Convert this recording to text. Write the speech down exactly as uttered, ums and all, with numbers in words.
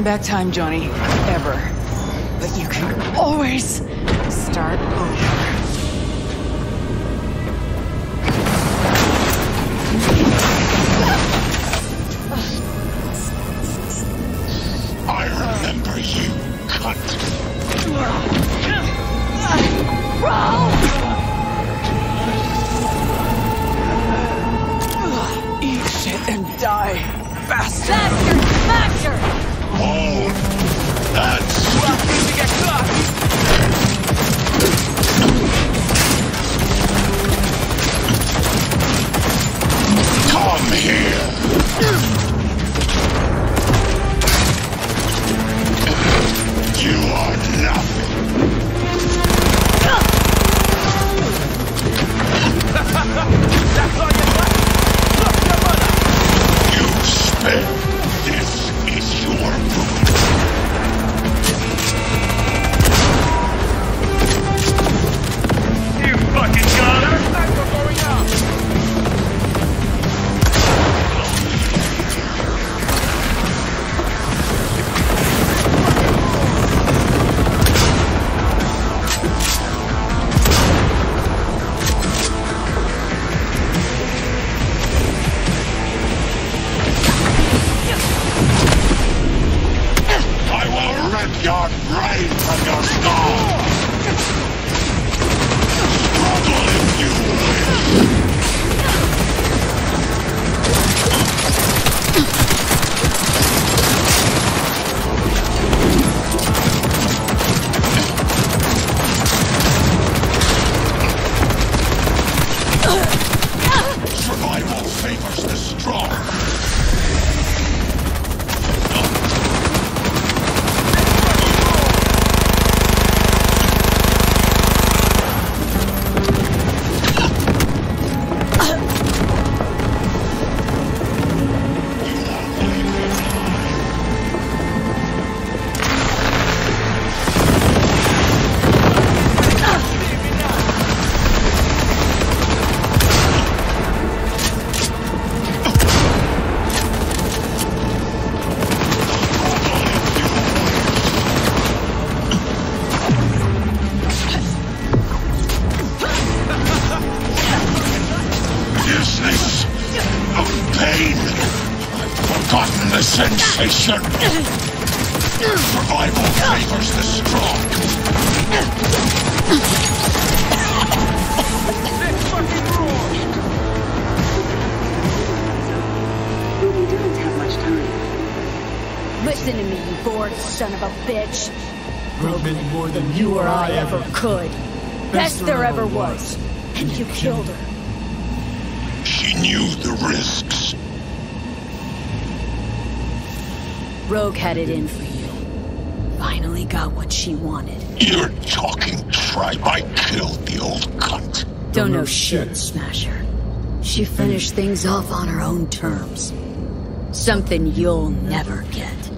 turn back time, Johnny. Ever. But you can always start over. I remember you, cunt. Eat shit and die. Faster! Faster! Faster! Oh, that's... To get caught. Come here! You are nothing. That's all you got? Look, your mother! You spit. This is your ruin. You fucking got her! Thanks for going out! I will rip your brain from your skull. Struggle if you will. Survival favors the strong. Business of pain. I've forgotten the sensation. Survival favors the strong. Let's fucking roar! We don't have much time. Listen to me, you bored son of a bitch. Broken more than you or I ever could. Best there ever was. And you killed her. She knew the risks. Rogue had it in for you. Finally got what she wanted. You're talking tripe. I killed the old cunt. Don't know shit, Smasher. She finished things off on her own terms. Something you'll never get.